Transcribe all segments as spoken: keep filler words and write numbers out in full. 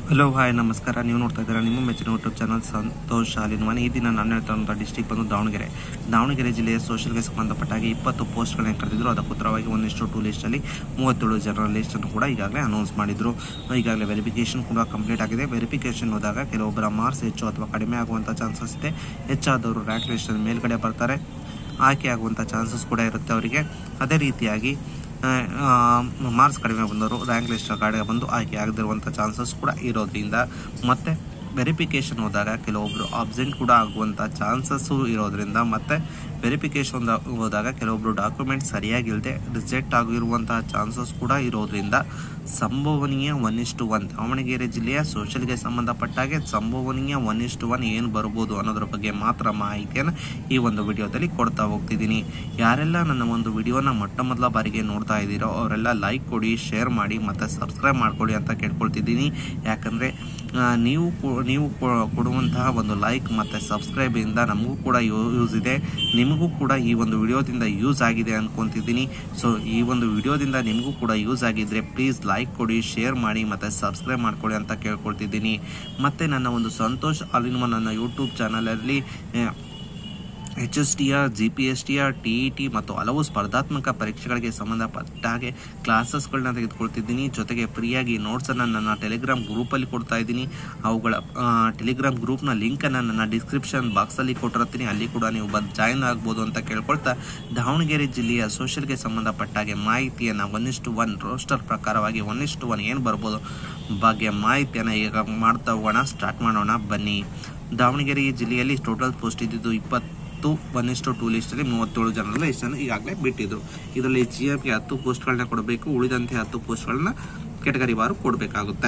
Hello hi ನಮಸ್ಕಾರ. ನೀವು ನೋಡ್ತಾ ಇದ್ದೀರಾ ನಿಮ್ಮ ಮೆಚ್ಚಿನ ಯೂಟ್ಯೂಬ್ ಚಾನಲ್ ಸಂತೋಷ್ ಶಾಲಿನ್ವಾನಿ. ಈ ದಿನ ನಾನು ಹೇಳ್ತಾ ಡಿಸ್ಟಿಕ್ ಬಂದು ದಾವಣಗೆರೆ ದಾವಣಗೆರೆ ಜಿಲ್ಲೆಯ ಸೋಷಲ್ಗೆ ಸಂಬಂಧಪಟ್ಟ ಹಾಗೆ ಇಪ್ಪತ್ತು ಪೋಸ್ಟ್ಗಳನ್ನ ಕರೆದಿದ್ರು. ಅದಕ್ಕೆ ಉತ್ತರವಾಗಿ ಒಂದಿಷ್ಟು ಟೂ ಲಿಸ್ಟಲ್ಲಿ ಮೂವತ್ತೇಳು ಜನರ ಲಿಸ್ಟನ್ನು ಕೂಡ ಈಗಾಗಲೇ ಅನೌನ್ಸ್ ಮಾಡಿದ್ರು. ಈಗಾಗಲೇ ವೆರಿಫಿಕೇಶನ್ ಕೂಡ ಕಂಪ್ಲೀಟ್ ಆಗಿದೆ. ವೆರಿಫಿಕೇಶನ್ ಹೋದಾಗ ಕೆಲವೊಬ್ಬರ ಮಾರ್ಕ್ಸ್ ಹೆಚ್ಚು ಅಥವಾ ಕಡಿಮೆ ಆಗುವಂಥ ಚಾನ್ಸಸ್ ಇದೆ. ಹೆಚ್ಚಾದವರು ರ್ಯಾಂಕ್ ಲಿಸ್ಟ್ ಮೇಲ್ಗಡೆ ಬರ್ತಾರೆ, ಆಯ್ಕೆ ಆಗುವಂಥ ಚಾನ್ಸಸ್ ಕೂಡ ಇರುತ್ತೆ ಅವರಿಗೆ. ಅದೇ ರೀತಿಯಾಗಿ ಮಾರ್ಕ್ಸ್ ಕಡಿಮೆ ಬಂದವರು ರ್ಯಾಂಕ್ ಲಿಸ್ಟ್ ಕಡೆಗೆ ಬಂದು ಆಯ್ಕೆ ಆಗದಿರುವಂಥ ಚಾನ್ಸಸ್ ಕೂಡ ಇರೋದ್ರಿಂದ, ಮತ್ತು ವೆರಿಫಿಕೇಷನ್ ಹೋದಾಗ ಕೆಲವೊಬ್ಬರು ಆಬ್ಸೆಂಟ್ ಕೂಡ ಆಗುವಂಥ ಚಾನ್ಸಸ್ಸು ಇರೋದ್ರಿಂದ, ಮತ್ತು ವೆರಿಫಿಕೇಷನ್ ಹೋದಾಗ ಕೆಲವೊಬ್ಬರು ಡಾಕ್ಯುಮೆಂಟ್ ಸರಿಯಾಗಿಲ್ಲದೆ ರಿಜೆಕ್ಟ್ ಆಗಿರುವಂತಹ ಚಾನ್ಸಸ್ ಕೂಡ ಇರೋದ್ರಿಂದ ಸಂಭವನೀಯ ಒನ್ ಇಷ್ಟು ಒನ್ ದಾವಣಗೆರೆ ಜಿಲ್ಲೆಯ ಸೋಷಲ್ಗೆ ಸಂಬಂಧಪಟ್ಟಾಗೆ ಸಂಭವನೀಯ ಒನ್ ಇಷ್ಟು ಒನ್ ಏನು ಬರ್ಬೋದು ಅನ್ನೋದ್ರ ಬಗ್ಗೆ ಮಾತ್ರ ಮಾಹಿತಿಯನ್ನು ಈ ಒಂದು ವಿಡಿಯೋದಲ್ಲಿ ಕೊಡ್ತಾ ಹೋಗ್ತಿದ್ದೀನಿ. ಯಾರೆಲ್ಲ ನನ್ನ ಒಂದು ವಿಡಿಯೋನ ಮೊಟ್ಟ ಮೊದಲ ಬಾರಿಗೆ ನೋಡ್ತಾ ಇದ್ದೀರೋ ಅವರೆಲ್ಲ ಲೈಕ್ ಕೊಡಿ, ಶೇರ್ ಮಾಡಿ ಮತ್ತು ಸಬ್ಸ್ಕ್ರೈಬ್ ಮಾಡ್ಕೊಳ್ಳಿ ಅಂತ ಕೇಳ್ಕೊಳ್ತಿದ್ದೀನಿ. ಯಾಕಂದರೆ ನೀವು ನೀವು ಕೊಡುವಂತಹ ಒಂದು ಲೈಕ್ ಮತ್ತು ಸಬ್ಸ್ಕ್ರೈಬಿಂದ ನಮಗೂ ಕೂಡ ಯೂಸ್ ಇದೆ, ನಿಮಗೂ ಕೂಡ ಈ ಒಂದು ವಿಡಿಯೋದಿಂದ ಯೂಸ್ ಆಗಿದೆ ಅನ್ಕೊತಿದ್ದೀನಿ. ಸೊ ಈ ಒಂದು ವಿಡಿಯೋದಿಂದ ನಿಮಗೂ ಕೂಡ ಯೂಸ್ ಆಗಿದ್ರೆ ಪ್ಲೀಸ್ ಲೈಕ್ ಕೊಡಿ, ಶೇರ್ ಮಾಡಿ ಮತ್ತು ಸಬ್ಸ್ಕ್ರೈಬ್ ಮಾಡ್ಕೊಳ್ಳಿ ಅಂತ ಕೇಳ್ಕೊಳ್ತಿದ್ದೀನಿ. ಮತ್ತು ನನ್ನ ಒಂದು ಸಂತೋಷ್ ಆಲ್ ಇನ್ ಒನ್ ನನ್ನ ಯೂಟ್ಯೂಬ್ ಚಾನಲಲ್ಲಿ H S T R, G P S T R, T E T ಮತ್ತು ಹಲವು ಸ್ಪರ್ಧಾತ್ಮಕ ಪರೀಕ್ಷೆಗಳಿಗೆ ಸಂಬಂಧಪಟ್ಟ ಹಾಗೆ ಕ್ಲಾಸಸ್ಗಳನ್ನ ತೆಗೆದುಕೊಳ್ತಿದ್ದೀನಿ. ಜೊತೆಗೆ ಫ್ರೀಯಾಗಿ ನೋಟ್ಸನ್ನು ನನ್ನ ಟೆಲಿಗ್ರಾಮ್ ಗ್ರೂಪಲ್ಲಿ ಕೊಡ್ತಾ ಇದ್ದೀನಿ. ಅವುಗಳ ಟೆಲಿಗ್ರಾಮ್ ಗ್ರೂಪ್ನ ಲಿಂಕನ್ನು ನನ್ನ ಡಿಸ್ಕ್ರಿಪ್ಷನ್ ಬಾಕ್ಸಲ್ಲಿ ಕೊಟ್ಟಿರ್ತೀನಿ, ಅಲ್ಲಿ ಕೂಡ ನೀವು ಬಂದು ಜಾಯಿನ್ ಆಗ್ಬೋದು ಅಂತ ಕೇಳ್ಕೊಳ್ತಾ, ದಾವಣಗೆರೆ ಜಿಲ್ಲೆಯ ಸೋಷಲ್ಗೆ ಸಂಬಂಧಪಟ್ಟ ಹಾಗೆ ಮಾಹಿತಿಯನ್ನು ಒನ್ ಇಷ್ಟು ಒನ್ ರೋಸ್ಟರ್ ಪ್ರಕಾರವಾಗಿ ಒನ್ ಇಷ್ಟು ಒನ್ ಏನು ಬರ್ಬೋದು ಬಗ್ಗೆ ಮಾಹಿತಿಯನ್ನು ಈಗ ಮಾಡ್ತಾ ಹೋಗೋಣ. ಸ್ಟಾರ್ಟ್ ಮಾಡೋಣ ಬನ್ನಿ. ದಾವಣಗೆರೆ ಜಿಲ್ಲೆಯಲ್ಲಿ ಟೋಟಲ್ ಪೋಸ್ಟ್ ಇದ್ದಿದ್ದು ಇಪ್ಪತ್ತು ಒನ್ ಇಷ್ಟು ಟೂ ಲಿಸ್ಟಲ್ಲಿ ಮೂವತ್ತೇಳು ಜನರ ಲಿಸ್ಟನ್ನು ಈಗಾಗಲೇ ಬಿಟ್ಟಿದ್ರು. ಇದರಲ್ಲಿ ಜಿ ಎಮ್ಗೆ ಹತ್ತು ಪೋಸ್ಟ್ಗಳನ್ನ ಕೊಡಬೇಕು, ಉಳಿದಂತೆ ಹತ್ತು ಪೋಸ್ಟ್ಗಳನ್ನ ಕೆಟಗರಿ ವಾರು ಕೊಡಬೇಕಾಗುತ್ತೆ.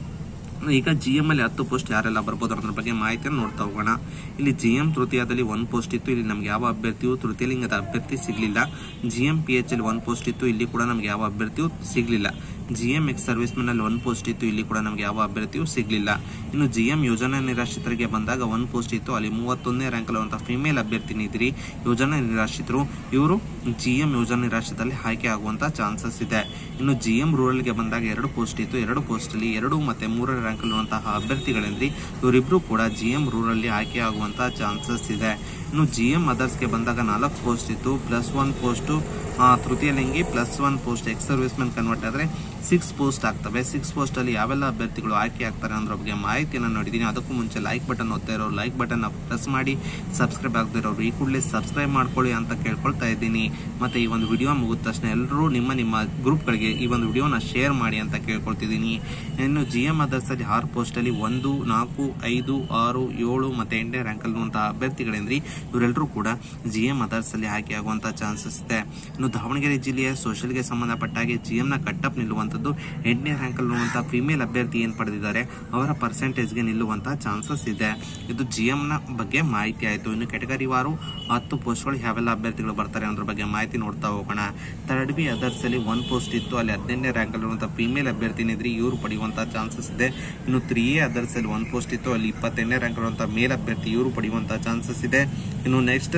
ಈಗ ಜಿ ಎಮ್ ಅಲ್ಲಿ ಹತ್ತು ಪೋಸ್ಟ್ ಯಾರೆಲ್ಲ ಬರ್ಬೋದು ಅನ್ನೋದ್ರ ಬಗ್ಗೆ ಮಾಹಿತಿಯನ್ನು ನೋಡ್ತಾ ಹೋಗೋಣ. ಇಲ್ಲಿ ಜಿ ಎಂ ತೃತೀಯದಲ್ಲಿ ಒಂದು ಪೋಸ್ಟ್ ಇತ್ತು, ಇಲ್ಲಿ ನಮ್ಗೆ ಯಾವ ಅಭ್ಯರ್ಥಿಯು ತೃತೀಯ ಲಿಂಗದ ಅಭ್ಯರ್ಥಿ ಸಿಗಲಿಲ್ಲ. ಜಿ ಎಂ ಪಿ ಎಚ್ ಅಲ್ಲಿ ಒಂದು ಪೋಸ್ಟ್ ಇತ್ತು, ಇಲ್ಲಿ ಕೂಡ ನಮ್ಗೆ ಯಾವ ಅಭ್ಯರ್ಥಿಯು ಸಿಗಲಿಲ್ಲ. G M ex service men ಅಲ್ಲಿ ಒಂದು ಪೋಸ್ಟ್ ಇತ್ತು, ಇಲ್ಲಿ ಕೂಡ ನಮ್ಗೆ ಯಾವ ಅಭ್ಯರ್ಥಿಯು ಸಿಗಲಿಲ್ಲ. ಇನ್ನು ಜಿ ಎಂ ಯೋಜನಾ ನಿರಾಶ್ರಿತರಿಗೆ ಬಂದಾಗ ಒಂದು ಪೋಸ್ಟ್ ಇತ್ತು, ಅಲ್ಲಿ ಮೂವತ್ತೊಂದನೇ ರ್ಯಾಂಕ್ ಅಲ್ಲಿರುವಂತಹ ಫಿಮೇಲ್ ಅಭ್ಯರ್ಥಿನಿ ಇದ್ರಿ ಯೋಜನಾ ನಿರಾಶ್ರಿತರು. ಇವರು ಜಿ ಎಂ ಯೋಜನಾ ನಿರಾಶ್ರಿತರಲ್ಲಿ ಆಯ್ಕೆ ಆಗುವಂತ ಚಾನ್ಸಸ್ ಇದೆ. ಇನ್ನು ಜಿ ಎಂ ರೂರಲ್ಗೆ ಬಂದಾಗ ಎರಡು ಪೋಸ್ಟ್ ಇತ್ತು, ಎರಡು ಪೋಸ್ಟ್ ಅಲ್ಲಿ ಎರಡು ಮತ್ತೆ ಮೂರನೇ ರ್ಯಾಂಕ್ ಅಲ್ಲಿರುವಂತಹ ಅಭ್ಯರ್ಥಿಗಳಂದ್ರಿ ಇವರಿಬ್ರು ಕೂಡ ಜಿ ಎಂ ರೂರಲ್ಲಿ ಆಯ್ಕೆ ಆಗುವಂತಹ ಚಾನ್ಸಸ್ ಇದೆ. ಇನ್ನು ಜಿ ಎಂ ಅದರ್ಸ್ಗೆ ಬಂದಾಗ ನಾಲ್ಕು ಪೋಸ್ಟ್ ಇತ್ತು, ಪ್ಲಸ್ ಒನ್ ಪೋಸ್ಟು ತೃತೀಯ ಲಿಂಗಿ, plus one post ex service men convert ಆದರೆ ಸಿಕ್ಸ್ ಪೋಸ್ಟ್ ಆಗ್ತವೆ. ಸಿಕ್ಸ್ ಪೋಸ್ಟ್ ಅಲ್ಲಿ ಯಾವೆಲ್ಲ ಅಭ್ಯರ್ಥಿಗಳು ಆಯ್ಕೆ ಆಗ್ತಾರೆ ಅನ್ನೋದ್ರ ಬಗ್ಗೆ ಮಾಹಿತಿಯನ್ನು ನೋಡಿದ್ದೀನಿ. ಅದಕ್ಕೂ ಮುಂಚೆ ಲೈಕ್ ಬಟನ್ ಒತ್ತಾ ಇರೋರು ಲೈಕ್ ಬಟನ್ ಪ್ರೆಸ್ ಮಾಡಿ, ಸಬ್ಸ್ಕ್ರೈಬ್ ಆಗದಿರೋರು ಈ ಕೂಡಲೇ ಸಬ್ಸ್ಕ್ರೈಬ್ ಮಾಡ್ಕೊಳ್ಳಿ ಅಂತ ಕೇಳ್ಕೊಳ್ತಾ ಇದ್ದೀನಿ. ಮತ್ತೆ ಈ ಒಂದು ವಿಡಿಯೋ ಮುಗಿದ ತಕ್ಷಣ ಎಲ್ಲರೂ ನಿಮ್ಮ ನಿಮ್ಮ ಗ್ರೂಪ್ಗಳಿಗೆ ಈ ಒಂದು ವಿಡಿಯೋನ ಶೇರ್ ಮಾಡಿ ಅಂತ ಕೇಳ್ಕೊಳ್ತಿದ್ದೀನಿ. ಇನ್ನು ಜಿ ಎಂ ಅದರ್ಸ್ ಅಲ್ಲಿ ಆರು ಪೋಸ್ಟ್ ಅಲ್ಲಿ ಒಂದು, ನಾಲ್ಕು, ಐದು, ಆರು, ಏಳು ಮತ್ತೆ ಎಂಟನೇ ರ್ಯಾಂಕ್ ಅಲ್ಲಿರುವಂತಹ ಅಭ್ಯರ್ಥಿಗಳೇಂದ್ರಿ ಇವರೆಲ್ಲರೂ ಕೂಡ ಜಿ ಎಂ ಅದರ್ಸ್ ಅಲ್ಲಿ ಆಯ್ಕೆ ಆಗುವಂತಹ ಚಾನ್ಸಸ್ ಇದೆ. ಇನ್ನು ದಾವಣಗೆರೆ ಜಿಲ್ಲೆಯ ಸೋಷಲ್ಗೆ ಸಂಬಂಧಪಟ್ಟ ಹಾಗೆ ಜಿ ಎಂ ನ ಕಟ್ಟಪ್ ನಿಲ್ಲುವಂಥದ್ದು ಎಂಟನೇ ರ್ಯಾಂಕ್ ಅಲ್ಲಿರುವಂತಹ ಫಿಮೇಲ್ ಅಭ್ಯರ್ಥಿ ಏನ್ ಪಡೆದಿದ್ದಾರೆ ಅವರ ಪರ್ಸೆಂಟೇಜ್ಗೆ ನಿಲ್ಲುವಂತಹ ಚಾನ್ಸಸ್ ಇದೆ. ಇದು ಜಿ ಎಂ ನ ಬಗ್ಗೆ ಮಾಹಿತಿ ಆಯಿತು. ಇನ್ನು ಕೆಟಗರಿ ವಾರು ಹತ್ತು ಪೋಸ್ಟ್ಗಳು ಯಾವೆಲ್ಲ ಅಭ್ಯರ್ಥಿಗಳು ಬರ್ತಾರೆ ಅನ್ನೋದ್ರ ಬಗ್ಗೆ ಮಾಹಿತಿ ನೋಡ್ತಾ ಹೋಗೋಣ. ಥರ್ಡ್ ಬಿ ಅದರ್ಸ್ ಅಲ್ಲಿ ಒಂದು ಪೋಸ್ಟ್ ಇತ್ತು, ಅಲ್ಲಿ ಹದಿನೆಂಟನೇ ರ್ಯಾಂಕ್ ಅಲ್ಲಿರುವಂತಹ ಫಿಮೇಲ್ ಅಭ್ಯರ್ಥಿನಿದ್ರಿ ಇವರು ಪಡೆಯುವಂತಹ ಚಾನ್ಸಸ್ ಇದೆ. ಇನ್ನು ತ್ರೀ ಎ ಅದರ್ಸ್ ಅಲ್ಲಿ ಒಂದು ಪೋಸ್ಟ್ ಇತ್ತು, ಅಲ್ಲಿ ಇಪ್ಪತ್ತೆಂಟನೇ ರ್ಯಾಂಕ್ ಅಲ್ಲಿರುವಂತಹ ಮೇಲ್ ಅಭ್ಯರ್ಥಿ ಇವರು ಪಡೆಯುವಂತಹ ಚಾನ್ಸಸ್ ಇದೆ. ಇನ್ನು next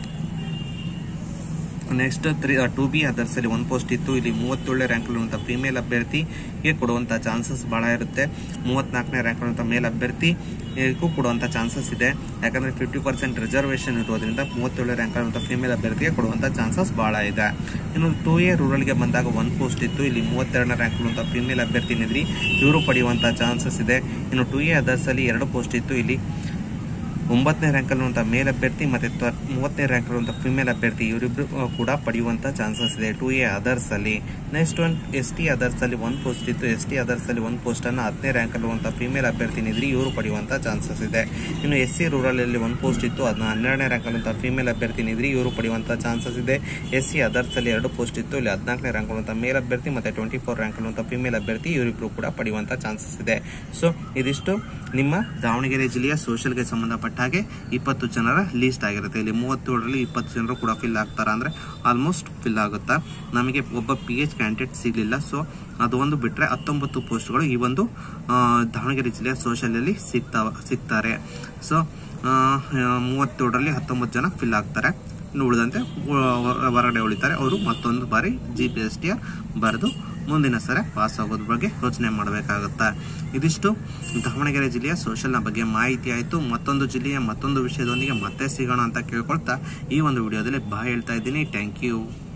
next three two B others ಅಲ್ಲಿ ಒಂದು ಪೋಸ್ಟ್ ಇತ್ತು, ಇಲ್ಲಿ ಮೂವತ್ತೇಳನೇ ರ್ಯಾಂಕ್ ಅಲ್ಲಿರುವಂತಹ ಫಿಮೇಲ್ ಅಭ್ಯರ್ಥಿಗೆ ಕೊಡುವಂತಹ ಚಾನ್ಸಸ್ ಬಹಳ ಇರುತ್ತೆ. ಮೂವತ್ನಾಲ್ಕನೇ ರ್ಯಾಂಕ್ ಅಲ್ಲಿರುವಂತಹ ಮೇಲ್ ಅಭ್ಯರ್ಥಿಗೂ ಕೊಡುವಂತಹ ಚಾನ್ಸಸ್ ಇದೆ. ಯಾಕಂದ್ರೆ ಫಿಫ್ಟಿ ಪರ್ಸೆಂಟ್ ರಿಸರ್ವೇಶನ್ ಇರೋದ್ರಿಂದ ಮೂವತ್ತೇಳನೇ ರ್ಯಾಂಕ್ ಅಲ್ಲಿರುವಂತಹ ಫಿಮೇಲ್ ಅಭ್ಯರ್ಥಿಗೆ ಕೊಡುವಂತಹ ಚಾನ್ಸಸ್ ಬಹಳ ಇದೆ. ಇನ್ನು ಟೂ ಎ ರೂರಲ್ಗೆ ಬಂದಾಗ ಒಂದು ಪೋಸ್ಟ್ ಇತ್ತು, ಇಲ್ಲಿ ಮೂವತ್ತೆರಡನೇ ರ್ಯಾಂಕ್ ಅಲ್ಲಿರುವಂತಹ ಫಿಮೇಲ್ ಅಭ್ಯರ್ಥಿನಿದ್ರಿ ಇವರು ಪಡೆಯುವಂತಹ ಚಾನ್ಸಸ್ ಇದೆ. ಇನ್ನು ಟೂ ಎ ಅದರ್ಸ್ ಅಲ್ಲಿ ಎರಡು ಪೋಸ್ಟ್ ಇತ್ತು, ಇಲ್ಲಿ ಒಂಬತ್ತನೇ ರ್ಯಾಂಕ್ ಅಲ್ಲಿರುವಂತಹ ಮೇಲ್ ಅಭ್ಯರ್ಥಿ ಮತ್ತೆ ಮೂವತ್ತನೇ ರ್ಯಾಂಕ್ ಅಲ್ಲಿರುವಂತಹ ಫಿಮೇಲ್ ಅಭ್ಯರ್ಥಿ ಇವರಿಬ್ರು ಕೂಡ ಪಡೆಯುವಂತಹ ಚಾನ್ಸಸ್ ಇದೆ ಟು ಎ ಅದರ್ಸ್ ಅಲ್ಲಿ. Next one S T others ಅಲ್ಲಿ ಒಂದು ಪೋಸ್ಟ್ ಇತ್ತು, ಎಸ್ ಟಿ ಅದರ್ಸ್ ಅಲ್ಲಿ ಒಂದು ಪೋಸ್ಟ್ ಅನ್ನ ಹತ್ತನೇ ರ್ಯಾಂಕ್ ಅಲ್ಲಿರುವಂತಹ ಫಿಮೇಲ್ ಅಭ್ಯರ್ಥಿನಿದ್ರಿ ಇವರು ಪಡೆಯುವಂತಹ ಚಾನ್ಸಸ್ ಇದೆ. ಇನ್ನು ಎಸ್ ಸಿ ರೂರಲ್ ಅಲ್ಲಿ ಒಂದು ಪೋಸ್ಟ್ ಇತ್ತು, ಅದನ್ನ ಹನ್ನೆರಡನೇ ರ್ಯಾಂಕ್ ಅಲ್ಲಿರುವಂತಹ ಫಿಮೇಲ್ ಅಭ್ಯರ್ಥಿನಿದ್ರಿ ಇವರು ಪಡೆಯುವಂತಹ ಚಾನ್ಸಸ್ ಇದೆ. ಎಸ್ ಸಿ ಅದರ್ಸ್ ಅಲ್ಲಿ ಎರಡು ಪೋಸ್ಟ್ ಇತ್ತು, ಇಲ್ಲಿ ಹದಿನಾಲ್ಕನೇ ರ್ಯಾಂಕ್ ಅಲ್ಲಿರುವಂತಹ ಮೇಲ್ ಅಭ್ಯರ್ಥಿ ಮತ್ತೆ ಟ್ವೆಂಟಿ ಫೋರ್ ರ್ಯಾಂಕ್ ಅಲ್ಲಿರುವಂತಹ ಫಿಮೇಲ್ ಅಭ್ಯರ್ಥಿ ಇವರಿಬ್ರು ಕೂಡ ಪಡೆಯುವಂತಹ ಚಾನ್ಸಸ್ ಇದೆ. ಸೊ ಇದಿಷ್ಟು ನಿಮ್ಮ ದಾವಣಗೆರೆ ಜಿಲ್ಲೆಯ ಸೋಷಲ್ಗೆ ಸಂಬಂಧಪಟ್ಟ ಹಾಗೆ ಇಪ್ಪತ್ತು ಜನರ ಲೀಸ್ಟ್ ಆಗಿರುತ್ತೆ. ಇಲ್ಲಿ ಮೂವತ್ತೇಳರಲ್ಲಿ ಇಪ್ಪತ್ತು ಜನರು ಕೂಡ ಫಿಲ್ ಆಗ್ತಾರ ಅಂದ್ರೆ ಆಲ್ಮೋಸ್ಟ್ ಫಿಲ್ ಆಗುತ್ತಾ. ನಮಗೆ ಒಬ್ಬ ಪಿ ಎಚ್ ಕ್ಯಾಂಡಿಡೇಟ್ ಸಿಗಲಿಲ್ಲ, ಸೊ ಅದು ಒಂದು ಬಿಟ್ಟರೆ ಹತ್ತೊಂಬತ್ತು ಪೋಸ್ಟ್ಗಳು ಈ ಒಂದು ದಾವಣಗೆರೆ ಜಿಲ್ಲೆಯ ಸೋಷಲ್ ಅಲ್ಲಿ ಸಿಗ್ತಾ ಸಿಗ್ತಾರೆ. ಸೊ ಮೂವತ್ತೇಳರಲ್ಲಿ ಹತ್ತೊಂಬತ್ತು ಜನ ಫಿಲ್ ಆಗ್ತಾರೆ. ಇನ್ನು ಉಳಿದಂತೆ ಹೊರಗಡೆ ಉಳಿತಾರೆ, ಅವರು ಮತ್ತೊಂದು ಬಾರಿ G P S T R ಬರೆದು ಮುಂದಿನ ಸರಿ ಪಾಸ್ ಆಗೋದ್ರ ಬಗ್ಗೆ ಯೋಚನೆ ಮಾಡಬೇಕಾಗುತ್ತಾ. ಇದಿಷ್ಟು ದಾವಣಗೆರೆ ಜಿಲ್ಲೆಯ ಸೋಷಲ್ನ ಬಗ್ಗೆ ಮಾಹಿತಿ ಆಯಿತು. ಮತ್ತೊಂದು ಜಿಲ್ಲೆಯ ಮತ್ತೊಂದು ವಿಷಯದೊಂದಿಗೆ ಮತ್ತೆ ಸಿಗೋಣ ಅಂತ ಕೇಳ್ಕೊಳ್ತಾ ಈ ಒಂದು ವಿಡಿಯೋದಲ್ಲಿ ಬಾಯ್ ಹೇಳ್ತಾ ಇದ್ದೀನಿ. Thank you.